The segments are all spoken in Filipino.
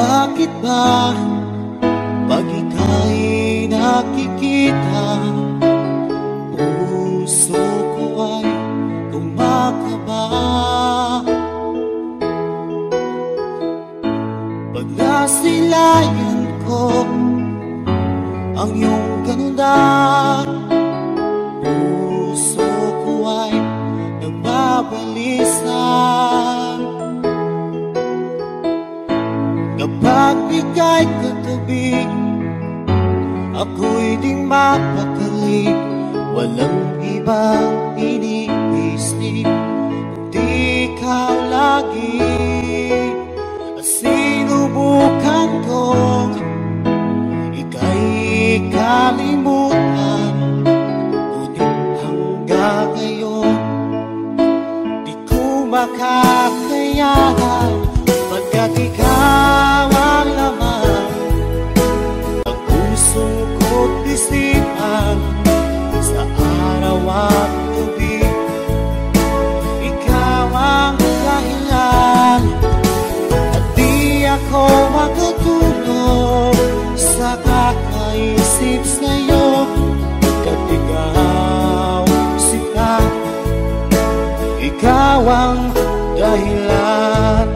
Bakit ba pag ika'y nakikita, puso ko ay kumakaba? Pag nasilayan ko ang iyong ganda, puso ko ay nagbabalisan. Kapag ika'y katabi, ako'y di mapakali. Walang ibang iniisip, kundi ikaw lagi. Sinubukan kong ika'y kalimutan, ngunit hanggang ngayon di ko makakayanan. Pagkat ikaw ang laman ng puso ko't isipan, sa araw at gabi ikaw ang dahilan. At di ako makatulog sa kakaisip sa'yo, pagkat ikaw sila, ikaw ang dahilan.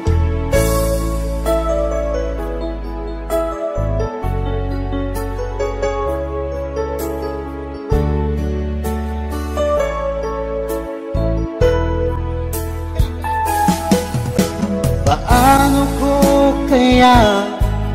Paano ko kaya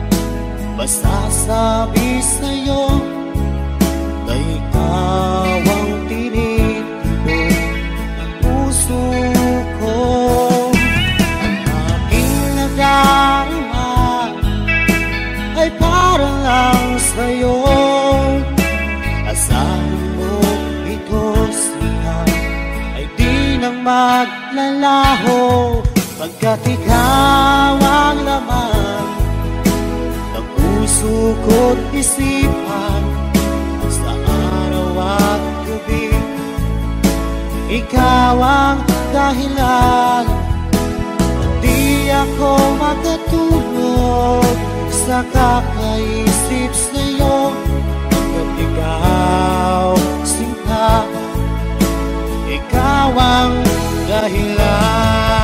masasabi sa'yo na ikaw ang tinitibok ng puso ko? Ang aking nadarama ay para lang sa'yo. Asahan mo ito siya ay di nang maglalaho, pagkat ikaw ang laman ng puso ko't isipan, sa araw at gabi ikaw ang dahilan. Di ako makatulog sa kakaisip sa'yo, pagkat ikaw sinta, ikaw ang dahilan.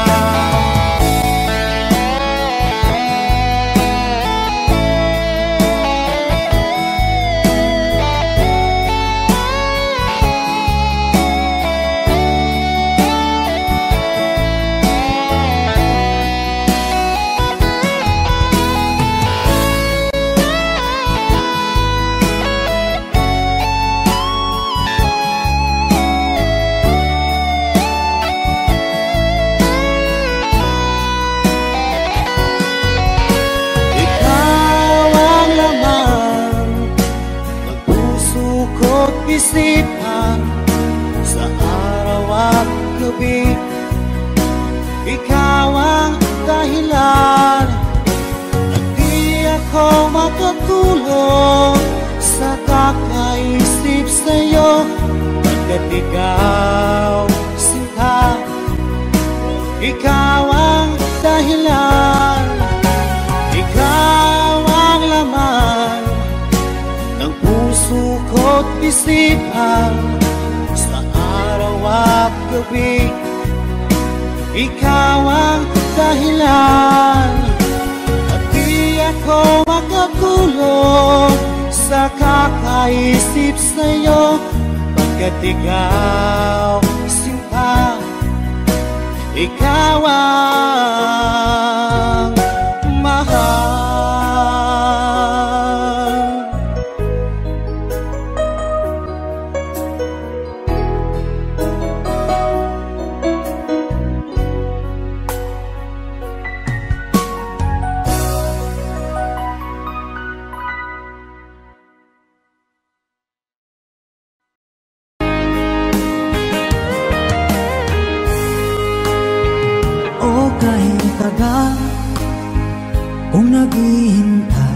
Isipan, sa araw at gabi ikaw ang dahilan. At di ako makatulog sa kakaisip sa'yo, pagkat ikaw sinta, ikaw ang dahilan. Ikaw ang laman ng puso ko't isipan, sa araw at gabi ikaw ang dahilan. At di ako makatulog sa kakaisip sa'yo, pagkat ikaw sinta, ikaw ang mahal. Kung naghihintay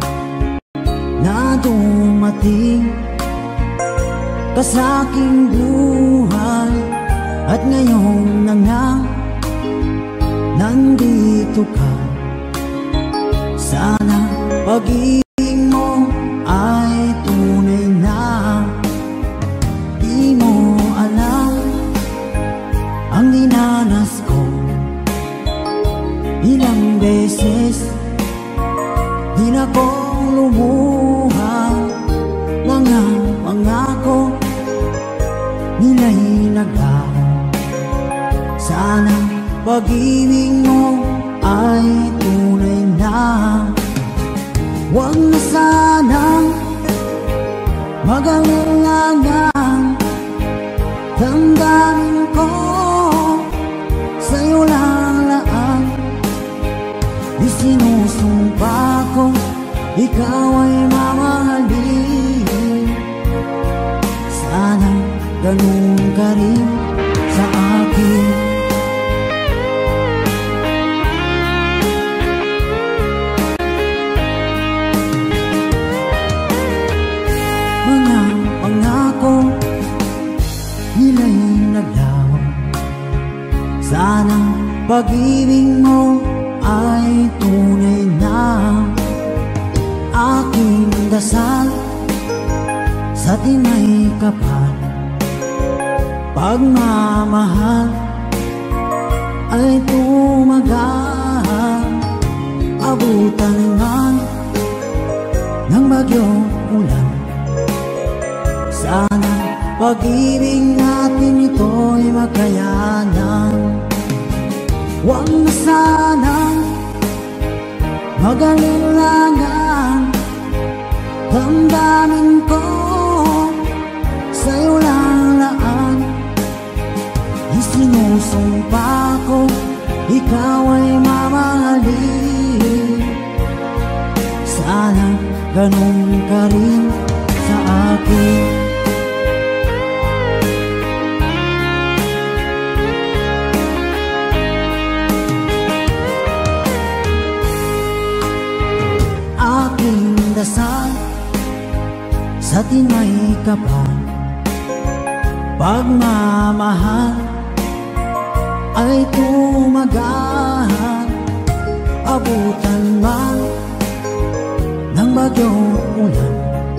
na dumating ka sa aking buhay, at ngayon na nga nandito ka, Sana pag-ibig mo ay tunay na. Di mo alam ang dinanas ko. Ilang beses di na ko lumuha. Mga pangako nila'y naglaho. Sana pag-ibig mo ay tunay na. Huwag na sanang mag-alangan. Damdamin ko sa'yo lalaan. Isinusumpa ko ikaw ay mamahalin. Sana ganun ka rin sa akin. Mga pangako nila'y naglaho. Sana pag-ibig mo ay tunay na. Aking dasal sa tinay kapal, pagmamahal ay tumagal. Abutan man ng bagyong ulan. Sana pag-ibig natin ito'y makayanan. Huwag na sanang mag-alinlangan. Damdamin ko sa'yo lalaan. Isinusumpa ko ikaw ay mamahalin. Sana ganun ka rin sa akin. Aking dasal sa tinay kapal, pagmamahal ay tumagal. Abutan man ng bagyong ulan.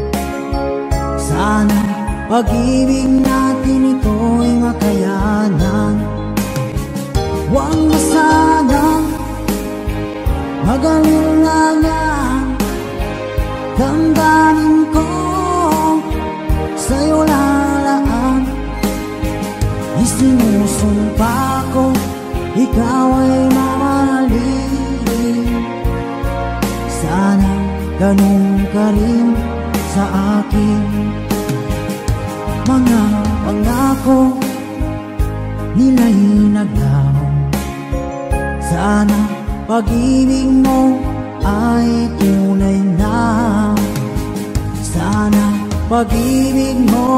Sana pag-ibig natin ito'y makayanan. Huwag na sanang mag-alinlangan. Damdamin ko sa'yo lalaan. Isinusumpa ko ikaw ay mamahalin. Sana ganun ka rin sa akin. Mga pangako nila'y naglaho. Sana pag-ibig mo ay tunay na. Sana pag-ibig mo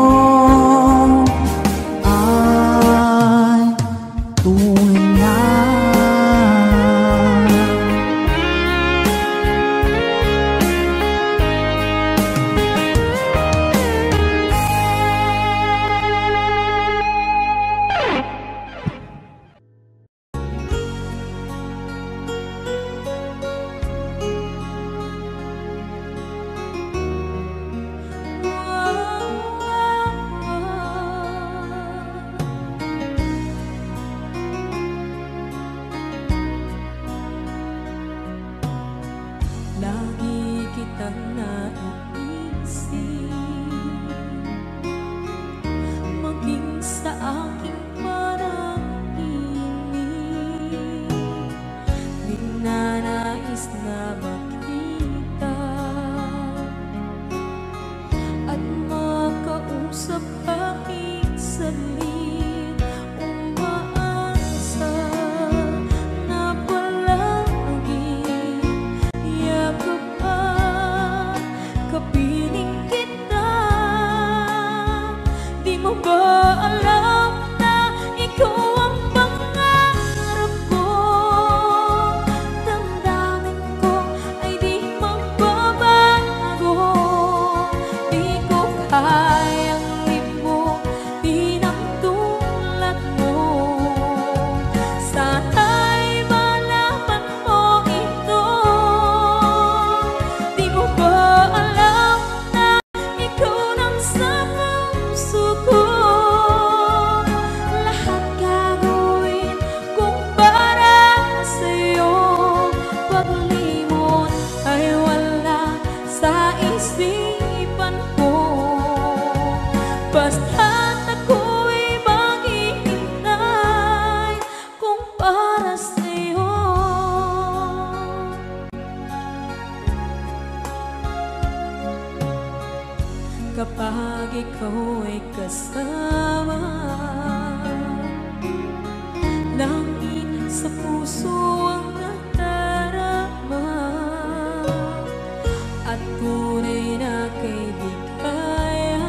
ay tunay na. ikaw ay kasama. Langit sa puso ang nadarama at tunay na kaibigan.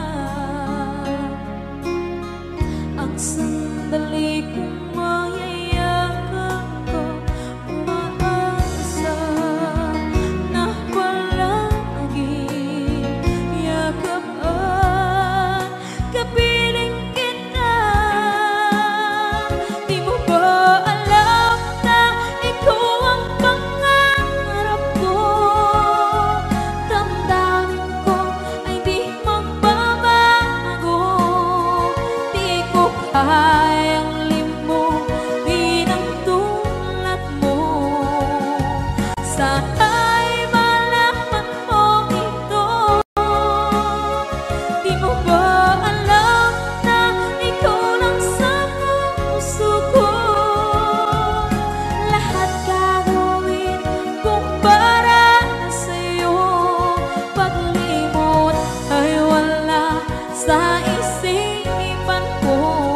Ang sandali kong mayayakap ko, umaasa na palaging yakap at kapiling kita. Di mo ba alam na ikaw ang pangarap ko? Damdamin ko ay di magbabago. Di ko kayang limutin ang tulad mo. Sana'y malaman mo ito. Di mo ba alam na ikaw lang sa puso ko? Lahat gagawin kung para sa'yo. Paglimot ay wala sa isipan ko.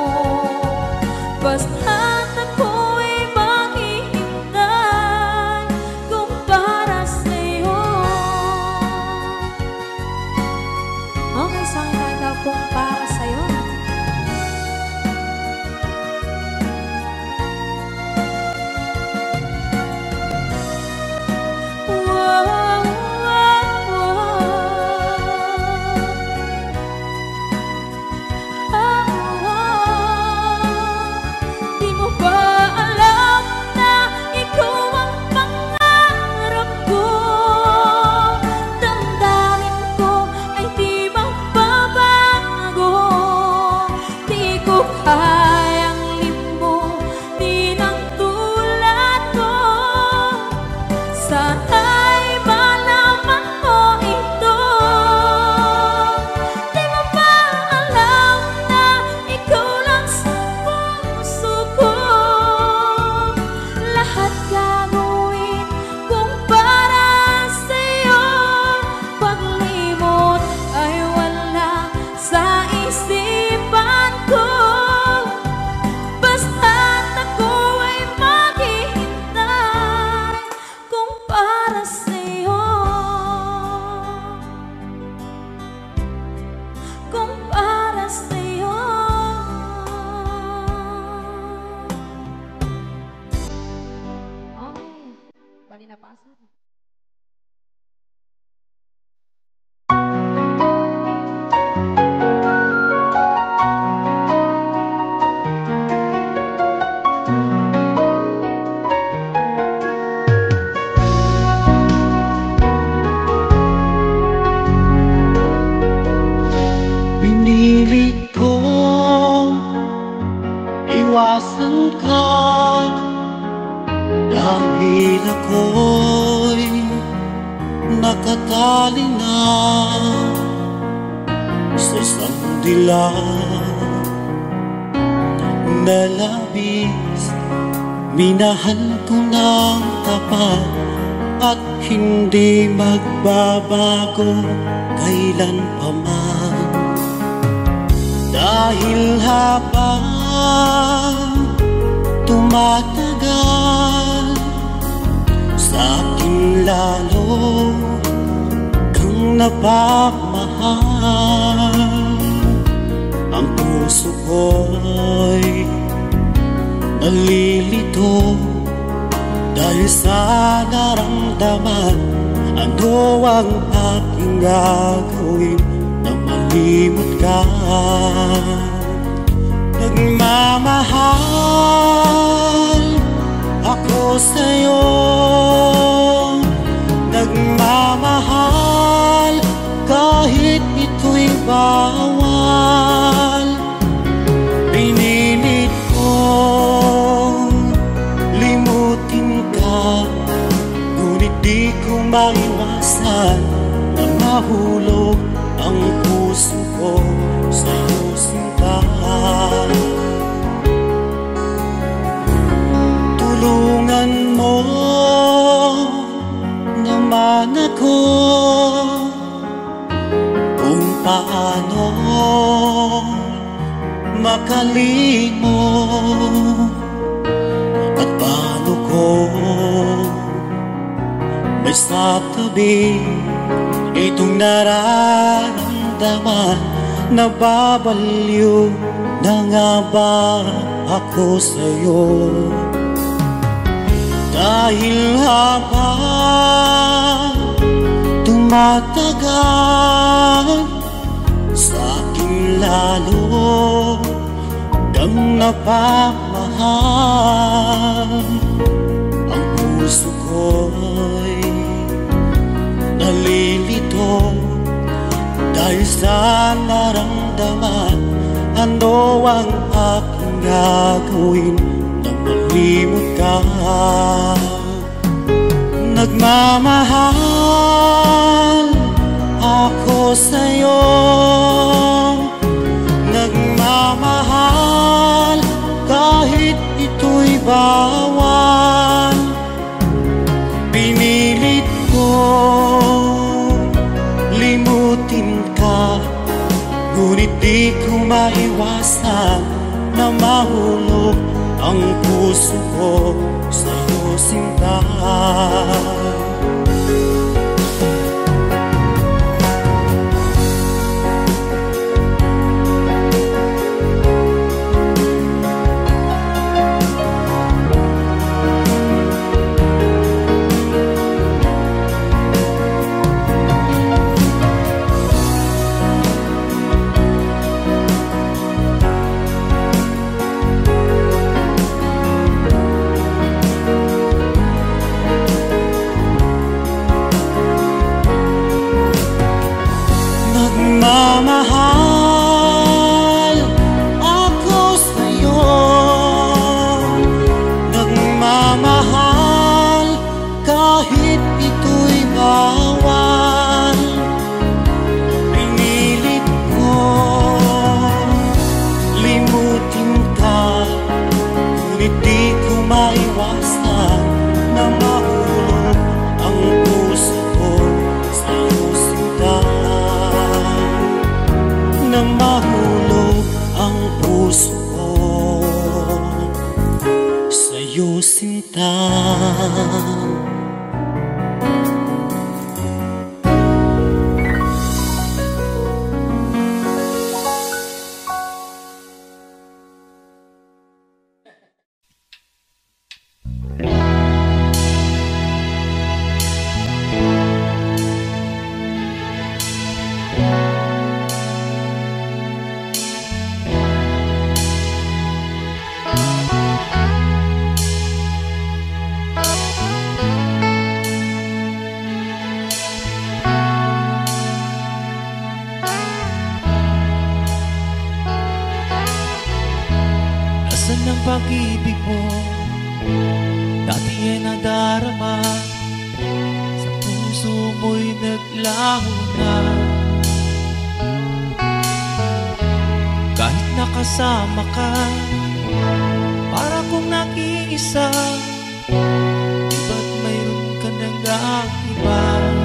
Basta't ako'y maghihintay kung para sa'yo. Okay, so ang kanta kung para sa'yo. Di mo ba alam na ikaw ang pangarap ko? Damdamin ko ay di magbabago. Di ko kayang limutin ang tulad ko. Sana'y malaman mo ito. Di mo ba alam na ikaw lang sa puso ko? Lahat gagawin kung para sa'yo. Paglimot ay wala sa isipan ko. Basta't ako ay maghihintay kung para sa'yo. Kung para sa'yo. Okay, bali na pasan. Pinilit ko iwasan ka dahil ako'y nakatali na sa isang dilag na labis. Minahal ko ng tapat at hindi magbabago kailan pa man. Dahil habang tumatagal, sa akin lalo kang napamahal. Ang puso ko'y nalilito dahil sa naramdaman. Ano ang aking gagawin na malimot ka? Nagmamahal ako sa'yo, nagmamahal kahit ito'y bawal. Pinilit kong limutin ka, ngunit di ko maiwasan na mahulog ang puso ko sa'yo, sinta. Tulungan mo naman ako kung paano makalimot? At paano ko may sa tabi itong nararamdaman? Nababaliw na nga ba ako sa'yo? Dahil habang tumatagal, sa'kin lalo kang napamahal. Ang puso ko'y nalilito dahil sa naramdaman. Ano ang aking gagawin nang malimot ka? Nagmamahal ako sa'yo, nagmamahal kahit ito'y bawal. Pinilit ko limutin ka, ngunit di ko maiwasan na mahulog ang puso ko sa'yo, sinta. Nagmamahal ako sa'yo, nagmamahal kahit ito'y bawal. Pinilit ko limutin ka, ngunit di ko maiwasan na mahulog ang puso ko sa'yo, sinta. Na mahulog ang puso ko sa'yo, sinta. Nasaan ang pag-ibig mo? Dati ay nadarama, sa puso mo'y naglaho na. Kahit nakasama ka, para kong nag-iisa, ba't mayroon ka nang iba?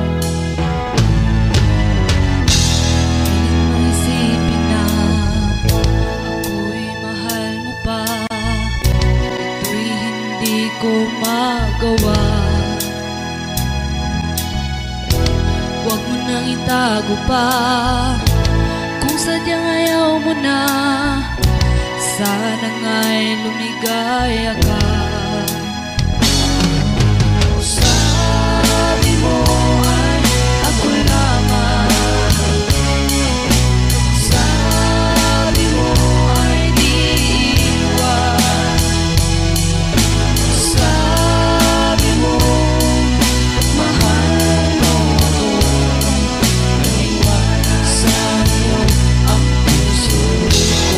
Ko magawa. Huwag mo nang itago pa, kung sadyang ayaw mo na, sana nga'y lumigaya ka. Sabi mo ay ako lamang, sabi mo ay di iwan, sabi mo mahal mo ako, naiwan sa'yo ang puso ko.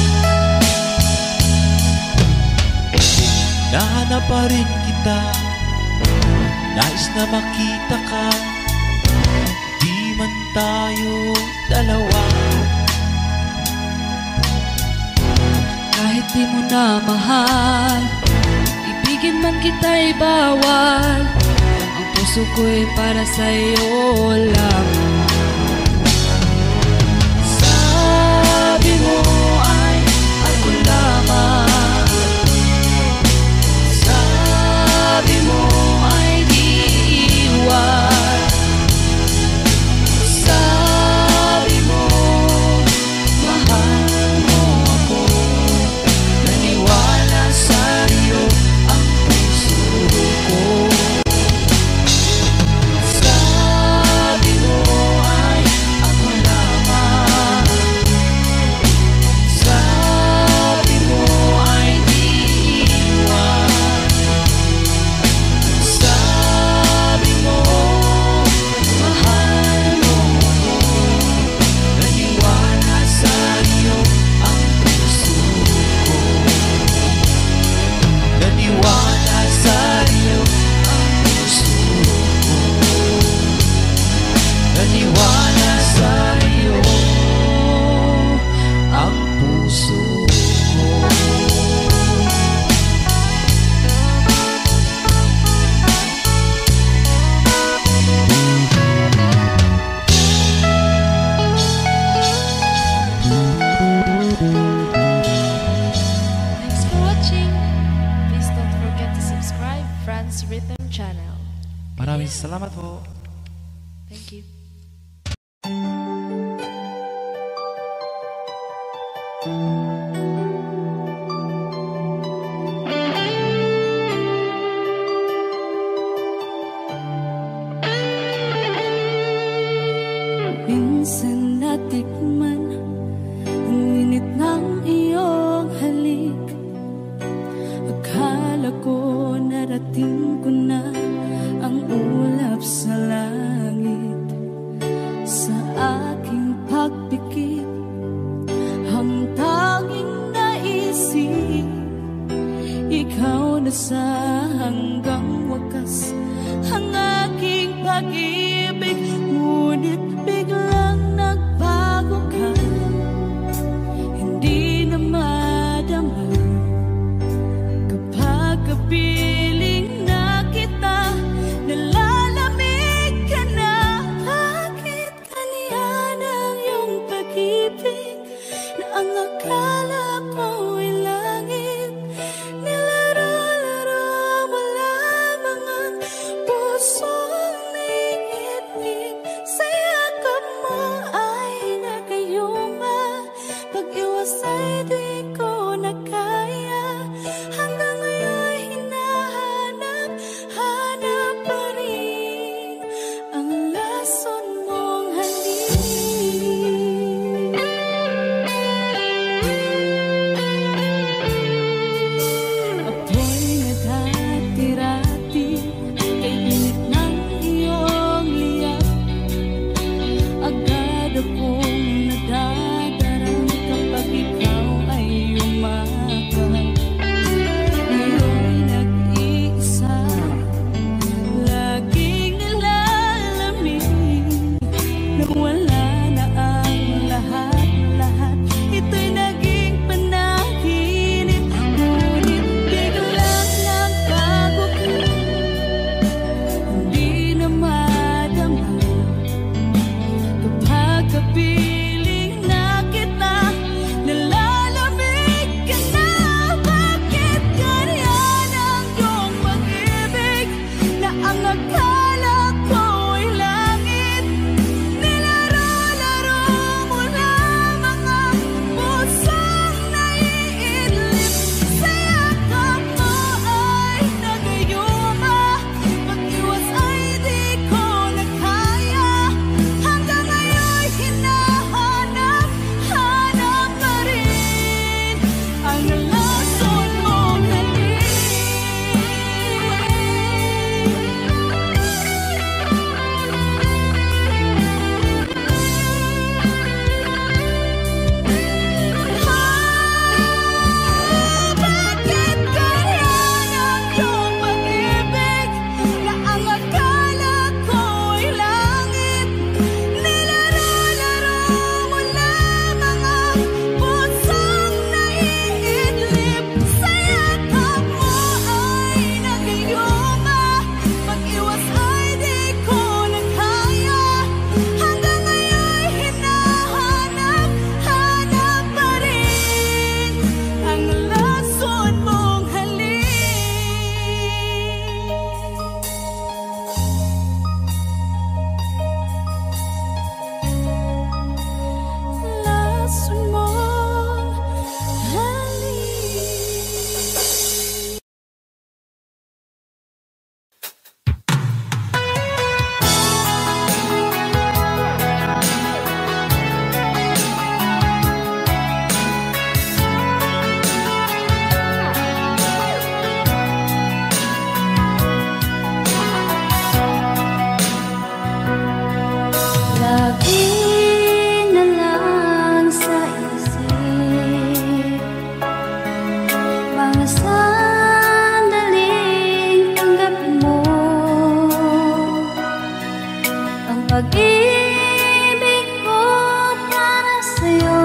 Nahanap pa rin kita Nais na makita ka, di man tayo dalawa. Kahit di mo na mahal, ibigin man kita'y bawal. Ang puso ko'y para sa'yo lamang. Sabi mo ay ako lamang. Sabi mo ay di iwan. Sabi mo mahal mo ako. Naniwala sa'yo ang puso ko. Sabi mo ay ako lamang. Sabi mo ay di iwan. Sabi mo mahal mo ako. Naniwala sa'yo ang puso ko. Naniwala sa'yo ang puso ko. Naniwala sa'yo ang puso ko. Thanks for watching. Please don't forget to subscribe Franz Rhythm Channel. Maraming salamat po. Thank you. Minsan natikman ang init ng iyong halik. Akala ko narating ko na ang ulap sa langit. Sa aking pagpikit, ang tanging naisip, ikaw na sa hanggang wakas ang aking pag-ibig. Ngunit biglang nagbago ka, hindi na madama. Kapag kapiling na kita, nalalamig ka na. Bakit kaniyan ang iyong pag-ibig na ang akala ko'y langit? Nilaro-laro mo lamang ang pusong naiinip. Pag-ibig ko para sa'yo,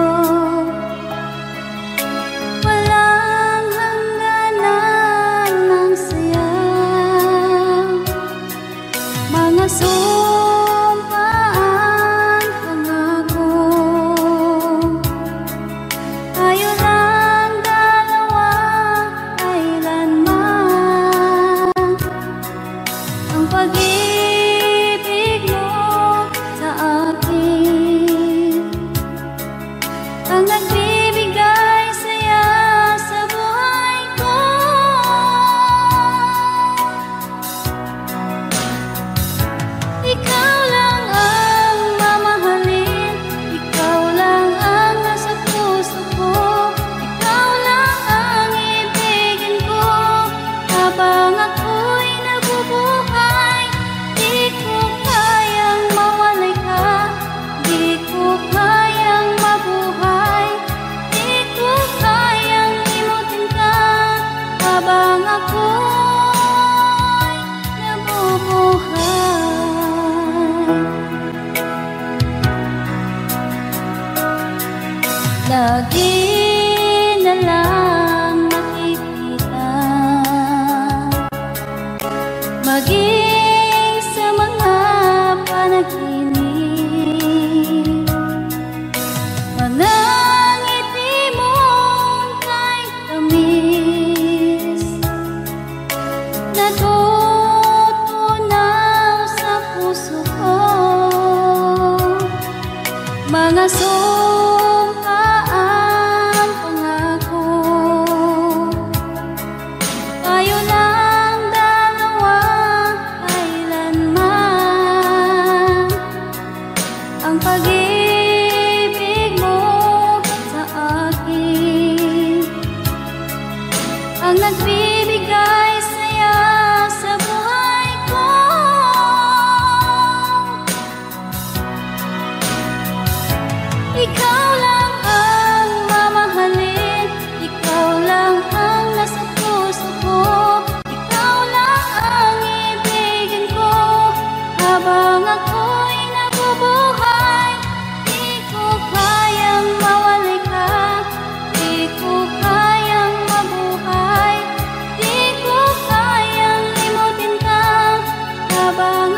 walang hangganan ng saya. Mga sumpaan, pangako, tayo lang dalawa kailanman. Ang pag-ibig mo sa akin ang nagbibigay saya sa buhay ko. Ikaw lang ang mamahalin, ikaw lang ang nasa puso ko, ikaw lang ang ibigin ko habang ako'y nabubuhay. Di ko kayang mawalay ka, di ko kayang mabuhay, di ko kayang limutin ka habang ako'y nabubuhay. Lagi na lang nakikita, maging sa mga panaginip, mga ngiti mong kahit tamis, natutunaw sa puso ko. Mga sumpaan, pangako, tayo lang dalawa kailanman. Ang pag-ibig mo sa akin ang nagbibigay saya sa buhay ko. Ikaw lang ang mamahalin, ikaw lang ang nasa puso ko, ikaw lang ang ibigin ko habang ako'y nabubuhay. Di ko kayang mawalay ka, di ko kayang mabuhay, di ko kayang limutin ka habang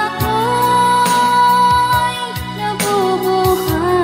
ako'y nabubuhay.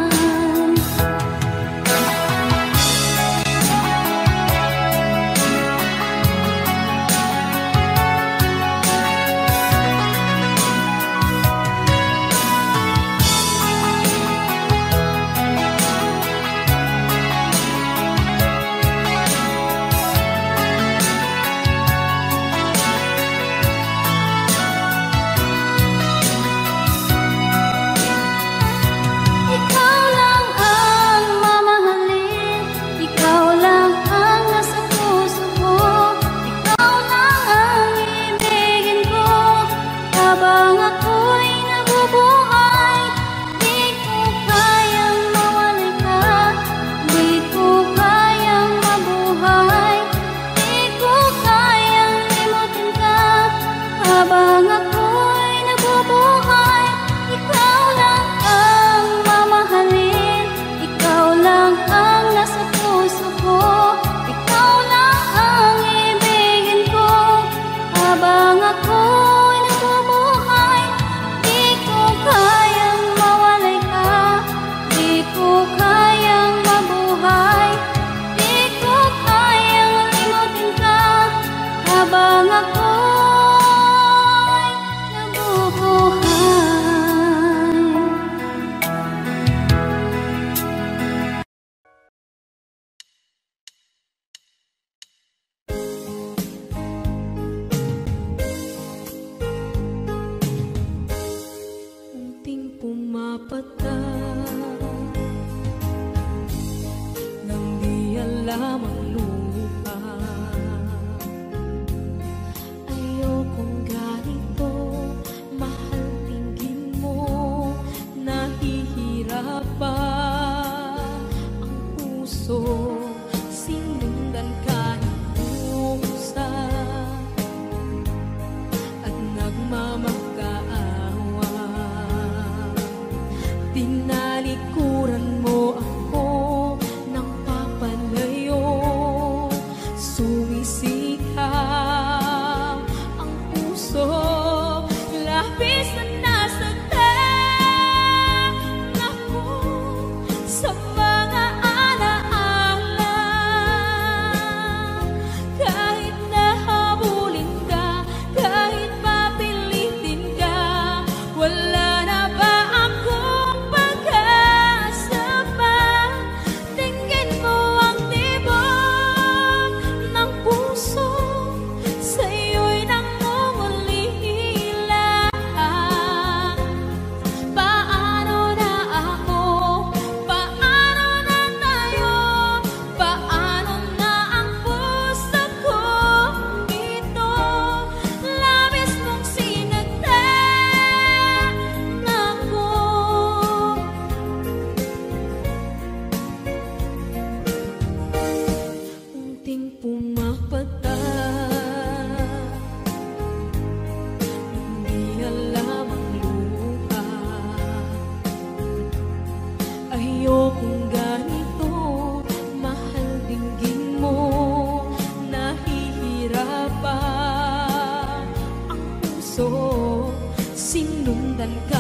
Ikaw lang ang mamahalin, ikaw lang ang nasa puso ko, ikaw lang ang ibigin ko habang ako'y nabubuhay. Di ko kayang mawalay ka, di ko kayang mabuhay, di ko kayang limutin ka habang ako'y nabubuhay. Ikaw lang ang mamahalin, ikaw lang ang nasa puso ko, ikaw lang ang ibigin ko habang ako'y nabubuhay. Di ko kayang mawalay ka, di ko kayang mabuhay, di ko kayang limutin ka habang ako'y nabubuhay. Unting pumapatak nang di alam ang lupa. Ayokong ganito, mahal, tingin mo, nahihirapan ang puso. Sinundan ka ng pusa at nagmamakaawa.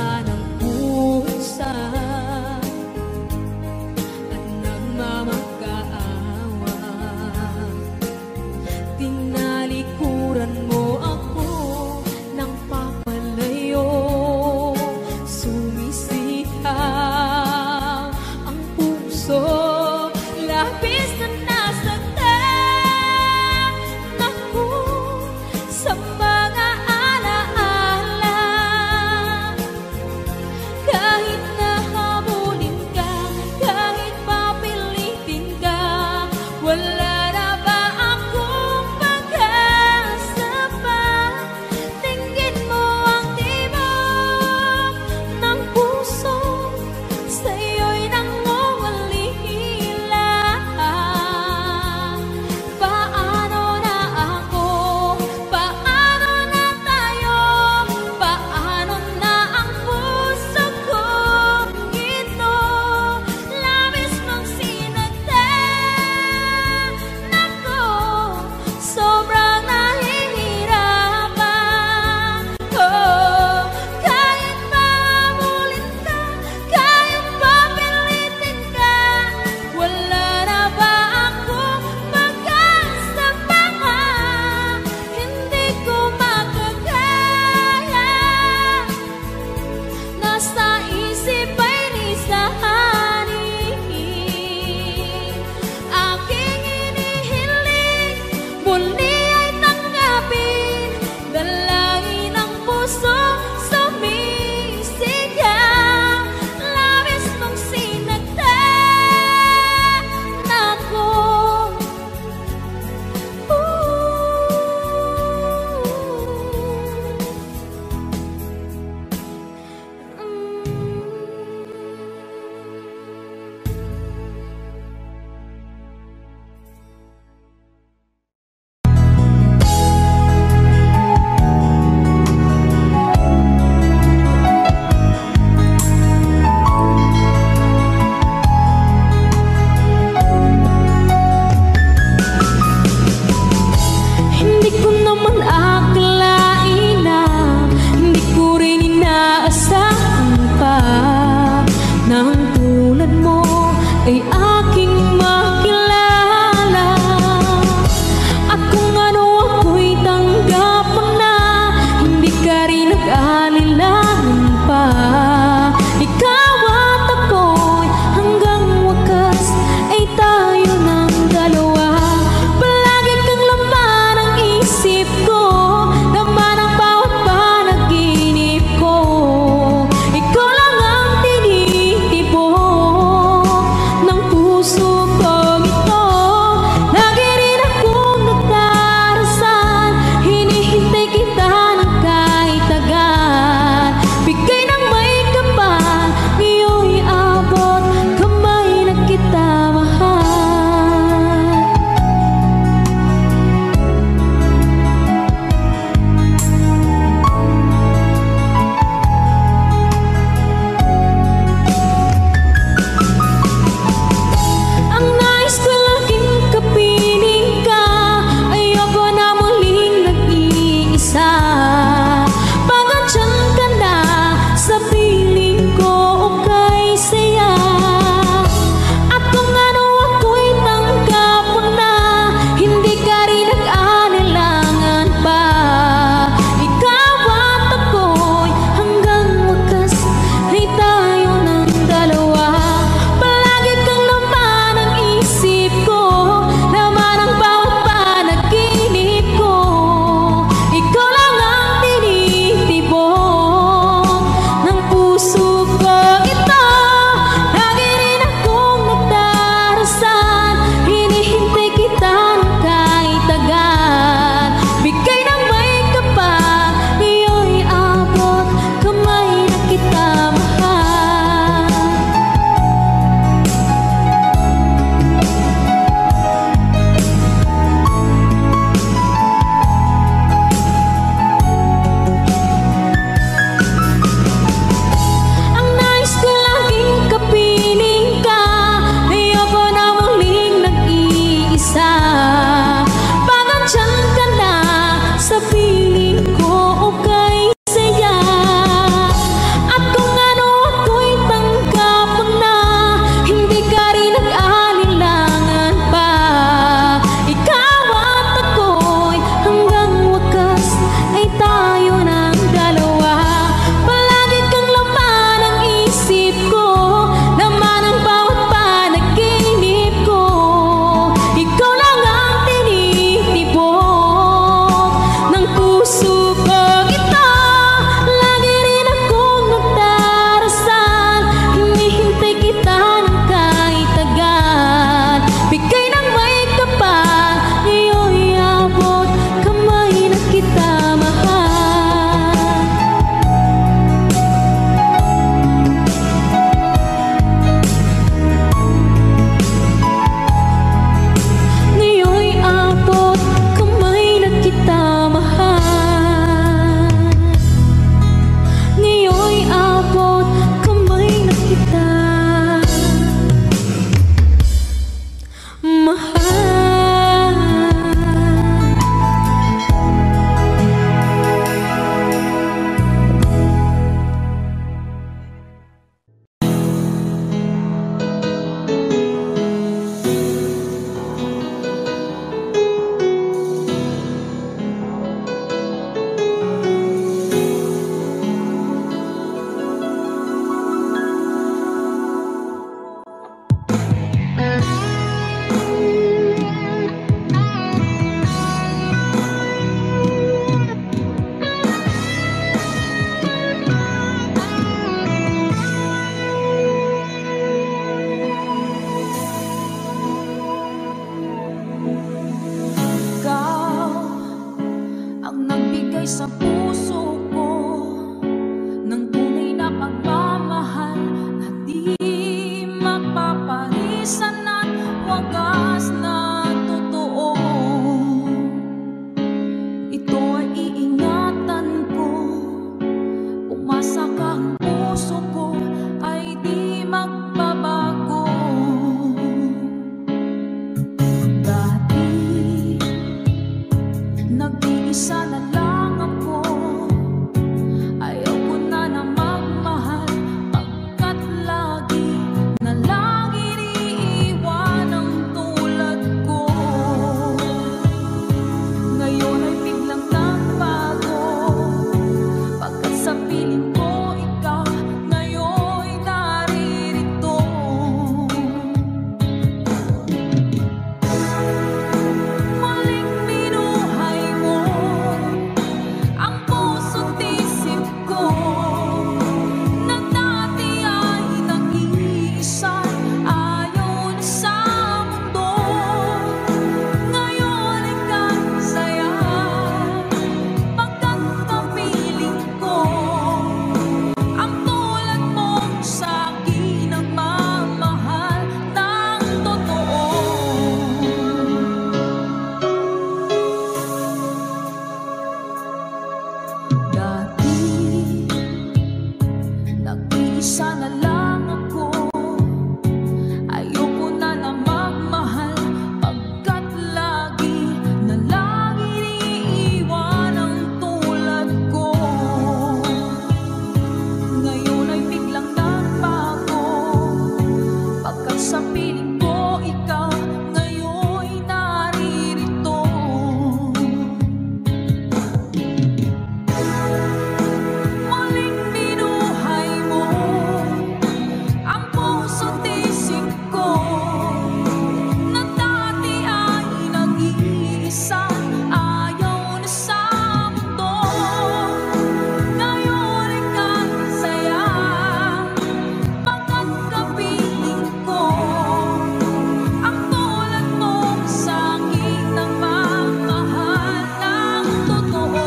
ng pusa at nagmamakaawa. Tinalikuran mo ako ng papalayo, sumisihaw ang puso, labis na nasaktan ako sa mga alaala. Kahit na Nag-iisa na lang ako. Ayoko na na magmahal, pagkat lagi na lang iniiwan ang tulad ko. Ngayon ay biglang nagbago, pagkat sa piling ko ikaw ngayon'y naririto. Muling binuhay mo ang puso't isip ko, na dati ay nag-iisa, ayaw na sa mundo. Ngayon ay kahit saya, pagkat kapiling ko ang tulad mo sa akin, nagmamahal ng totoo.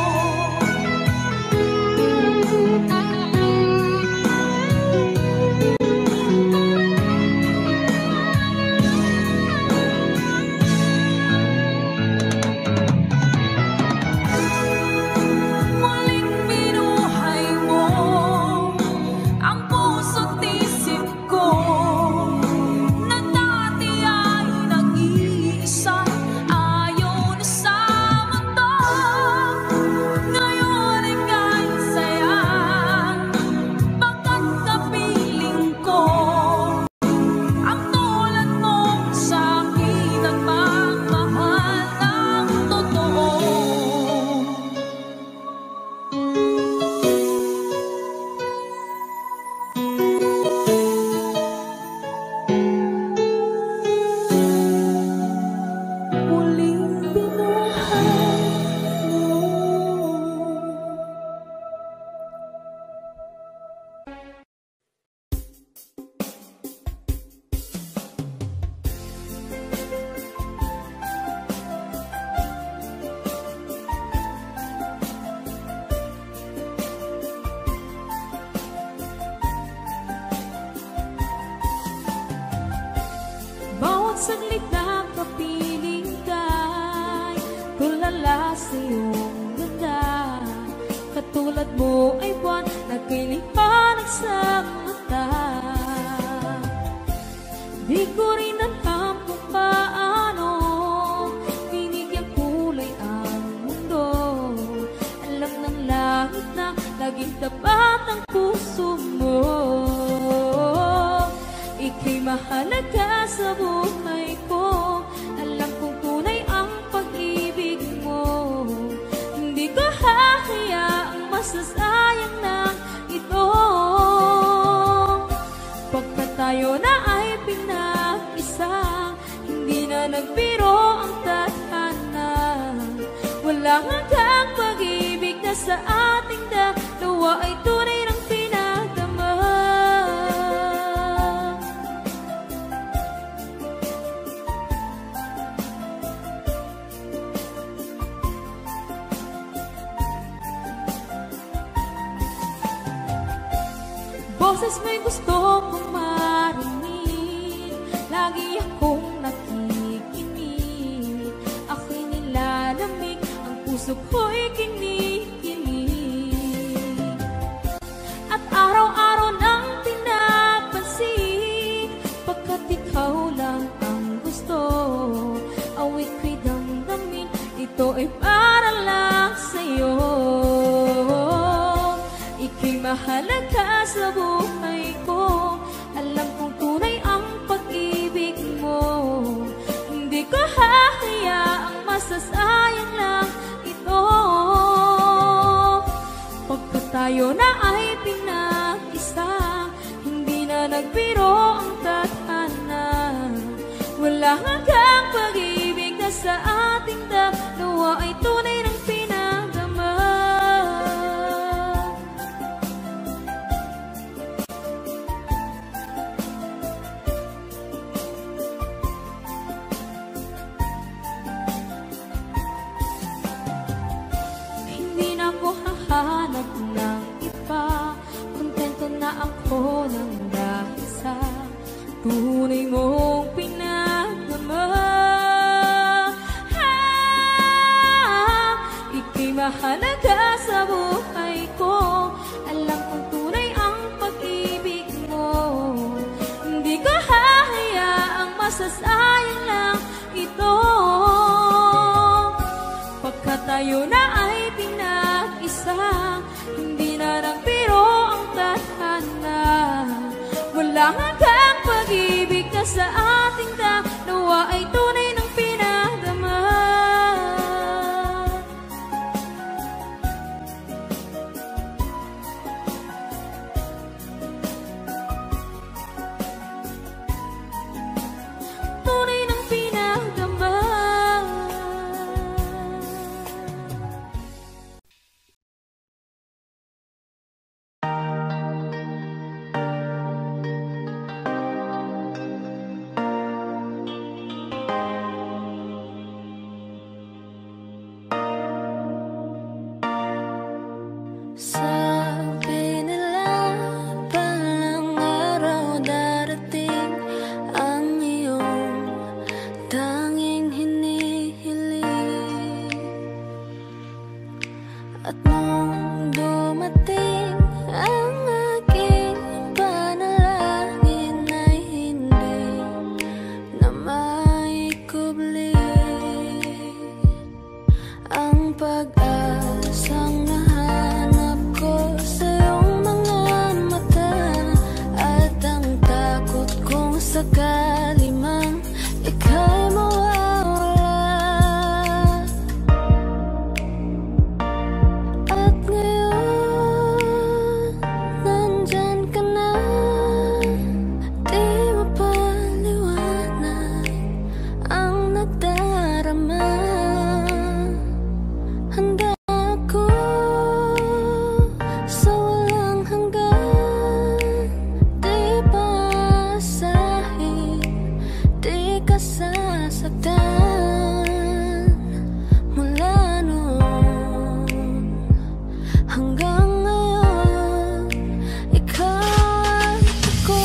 Muling binuhay mo ang puso't isip ko, na dati ay nag-iisa, ayaw na sa mundo. Ngayon ay kahit saya, pagkat kapiling ko ang tulad mo sa akin, nagmamahal ng totoo. Muling binuhay mo. Bawat saglit na kapiling ka'y tulala sa iyong ganda. Katulad mo ay buwan na kay liwanag sa mata. Di ko rin alam kung paano binigyan kulay ang mundo. Alam ng langit na laging tapat ang puso mo. Ika'y mahalaga sa buhay ko. Alam kong tunay ang pag-ibig mo. Hindi ko hahayaang masasayang na ito. Pagkat tayo na ay pinag-isa, hindi na nagbiro ang tadhana. Walang hanggang pag-ibig na sa ating dalawa ay tunay ng pinagdama. Boses mo'y gusto kong marinig, lagi akong nakikinig. Ako'y nilalamig, ang puso ko'y kinikinig. At araw-araw nang pinapansin, pagkat ikaw lang ang gusto. Awit ko'y damdamin, ito ay para lang sa'yo. Ika'y mahalaga sa buhay ko. Alam kong tunay ang pag-ibig mo. Hindi ko hahayaang masasayang lang ito. Pagkat tayo na ay pinag-isa, hindi na nagbiro ang tadhana. Wala hanggang pag-ibig na sa ating dalawa ay tunay ng pinagdama. Hindi na ako hahanap ng iba, kontento na ako ng dahil sa tunay mong pinagdama. mahalaga sa buhay ko. Alam kong tunay ang pag-ibig tayo na ay pinag-isa. Hindi na nagbiro ang tadhana. Walang hanggang pag-ibig na sa ating dalawa ay tunay ng pinagdama. Tunay ng pinagdama. Sabi nila palang araw darating ang iyong tanging hinihiling. At nung dumating ang aking panalangin ay hindi na maikubli ang pag-asang nahanap ko sa iyong mga mata, at ang takot kong sakali mang ika'y mawawala. At ngayon, nandyan ka na, di mapaliwanag ang nadarama. Handa ako sa walang hanggan, di paasahin, di ka sasaktan. Mula noon hanggang ngayon, ikaw at ako.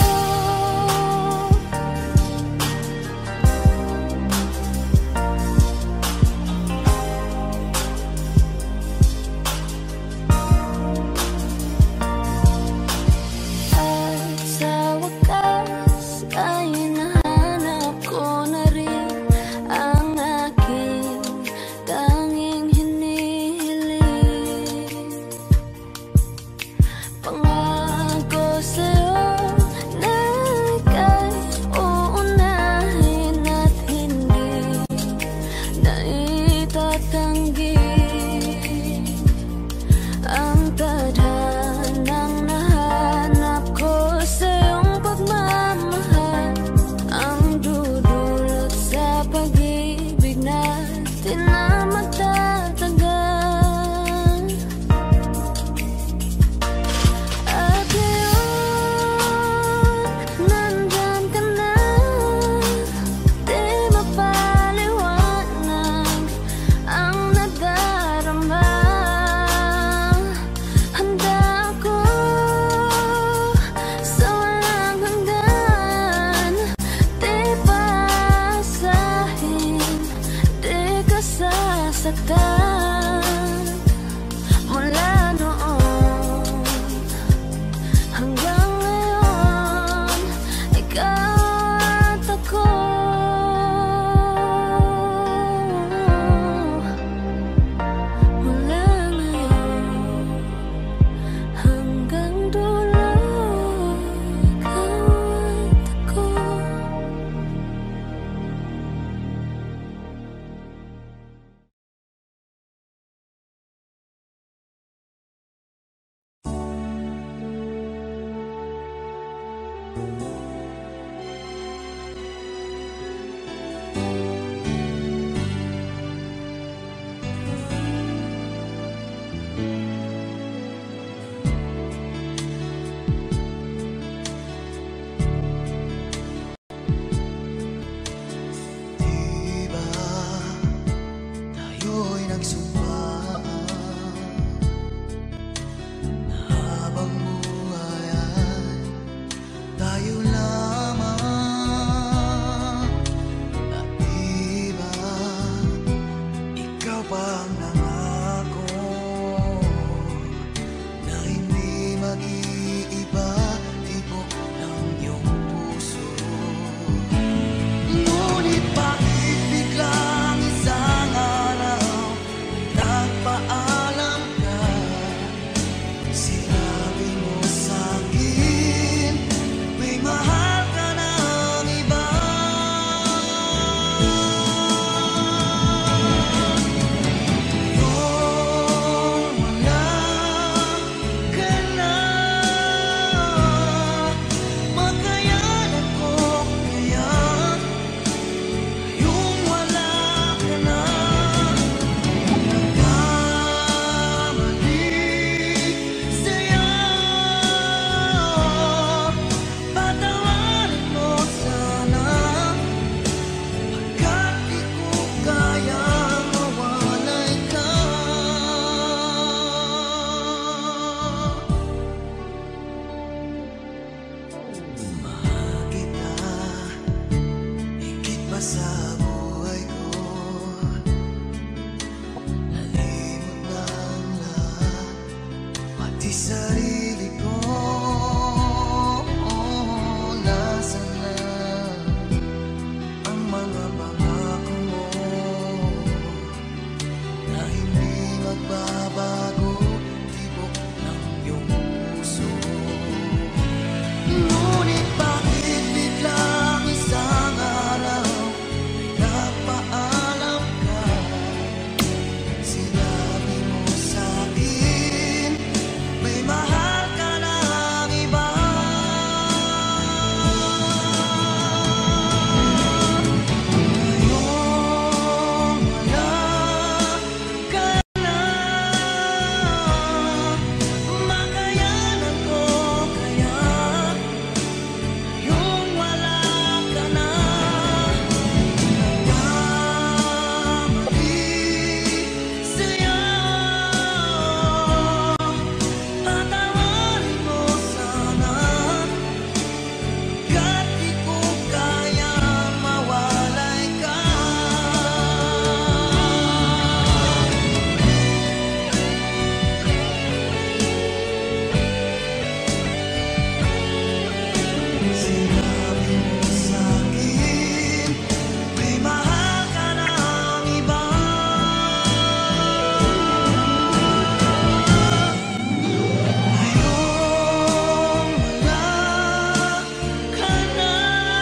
At sa wakas ay nahanap ko na rin ang aking tanging hinihiling. Pangako sa'yo na ika'y uunahin at hindi na itatanggi ang tadhanang nahanap ko sa iyong pagmamahal, ang dudulot sa pag-ibig natin na magtatagal. At ngayon, nandyan ka na, di mapaliwanag ang nadarama. Handa ako sa walang hanggan, di paasahin, di ka sasaktan. Mula noon hanggang ngayon, ikaw at ako. Mula ngayon hanggang dulo, ikaw at ako. Diba tayo'y nagsumpaan na habang buhay ay tayo lang Mahal kita, higit pa sa buhay ko. Nalimot na ang lahat, pati sarili ko. Nasaan na ang mga pangako mo na hindi magbabago, tibok ng iyong puso. Ngunit bakit biglang isang araw ay nagpaalam ka? Sinabi mo sa'kin may mahal ka ng iba. Ngayong wala ka na, makayanan ko kaya. Ngayong wala ka na, nagkamali sa'yo. Patawarin mo sana, kahit di ko kaya mawalay ka. Sinabi mo sa'kin may mahal ka ng iba. Ngayong wala ka na,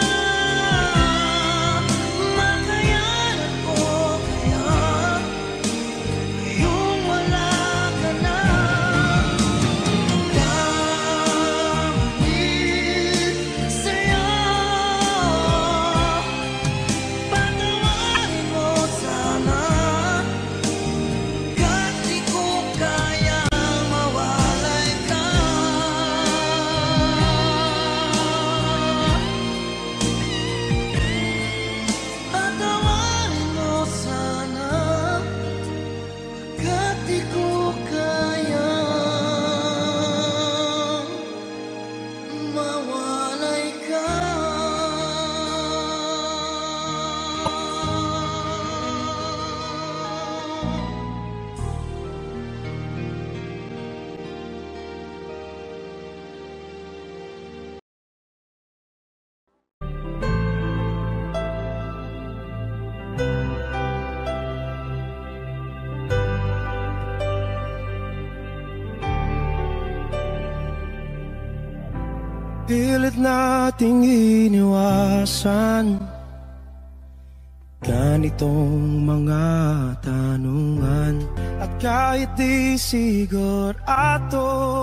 makayanan ko kaya. Ngayong wala ka na, nagkamali sa'yo. Patawarin mo sana, kahit di ko kaya mawalay ka. Patawarin mo sana, kahit di ko kaya mawalay ka. Pilit nating iniwasan ganitong mga tanungan. At kahit di sigurado,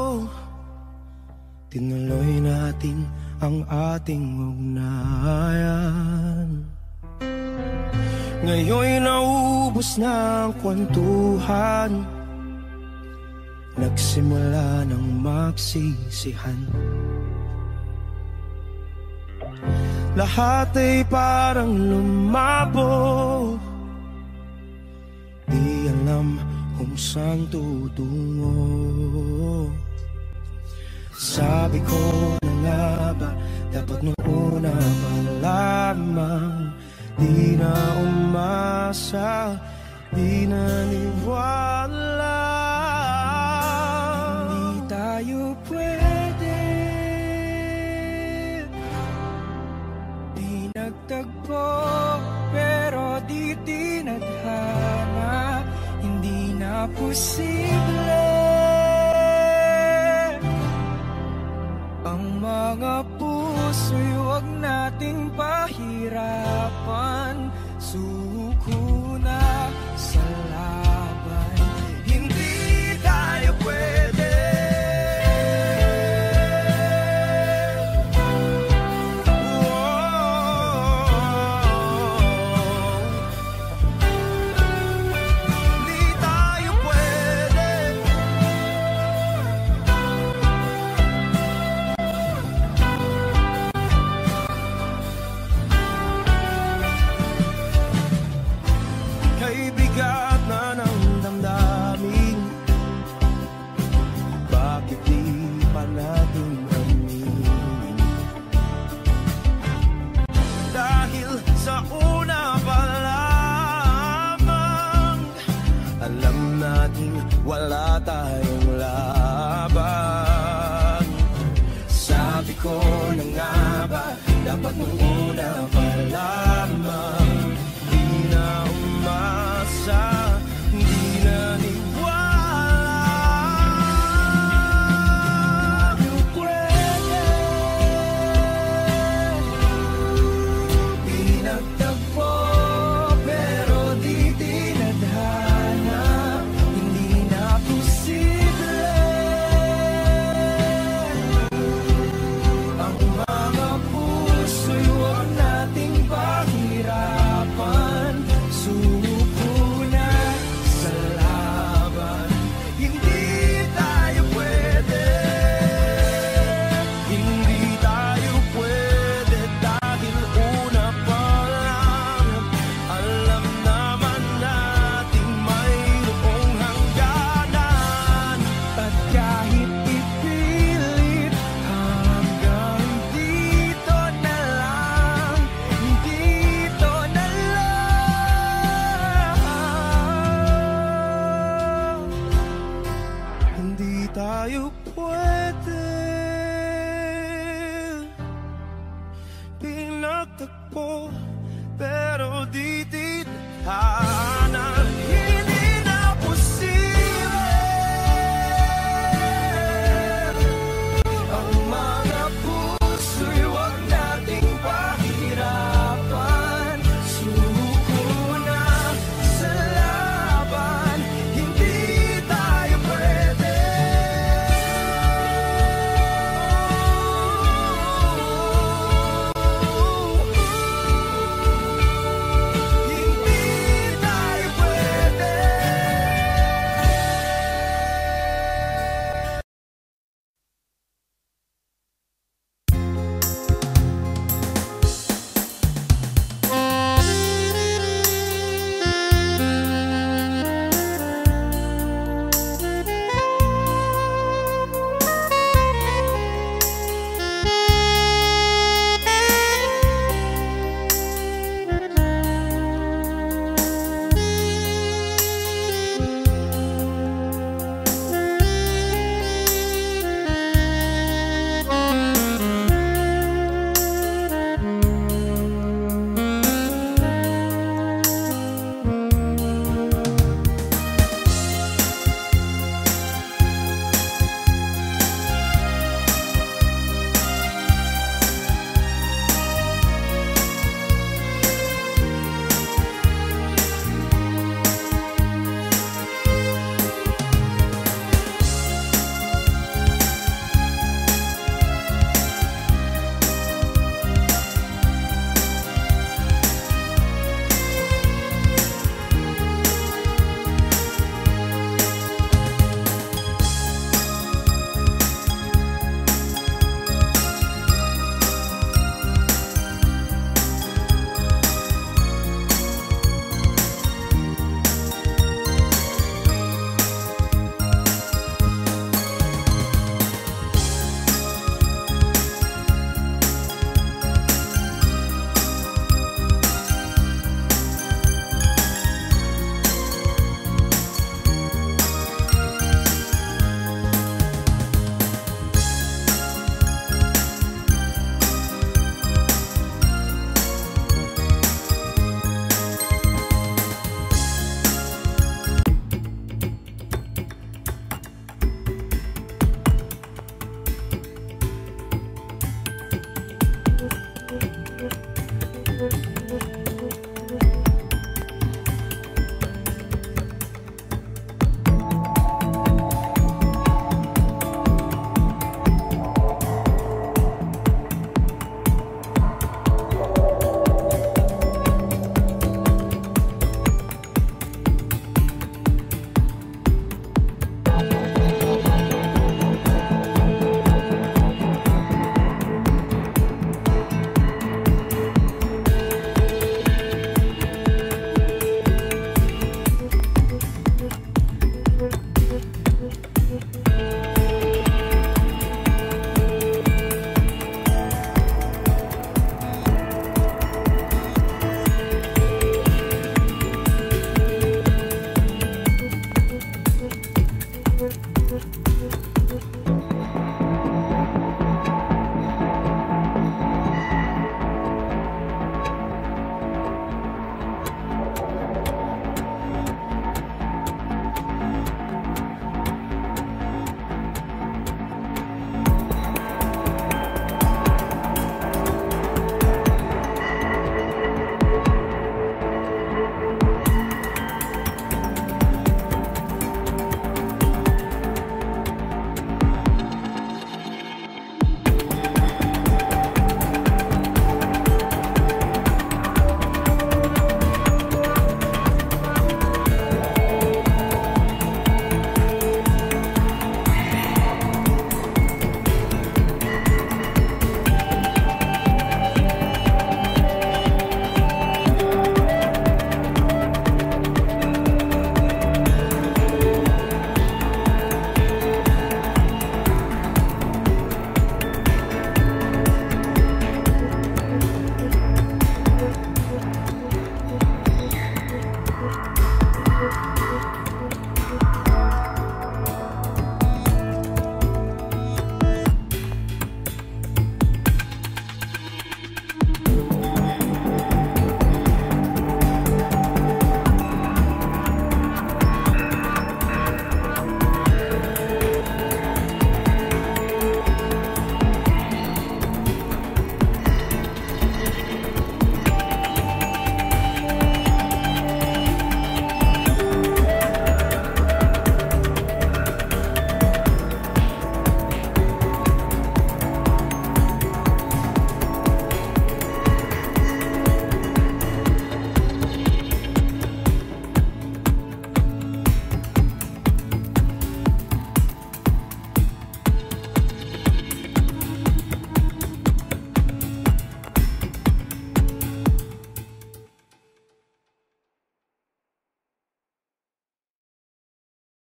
tinuloy natin ang ating ugnayan. Ngayon'y naubos na ang kwentuhan, nagsimula ng magsisihan. Lahat ay parang lumabo, di alam kung saan tutungo. Sabi ko na nga ba, dapat nung una pa lamang, di na umasa, di naniwala. Hindi tayo pwede, di nagtagpo, pero di tinadhana. Hindi na posible ang mga puso'y huwag nating pahirapan. Suko na sa laban, hindi tayo pwede. Hindi tayo pwede. Kay bigat na ng damdamin, ko na nga ba dapat nung una pa lang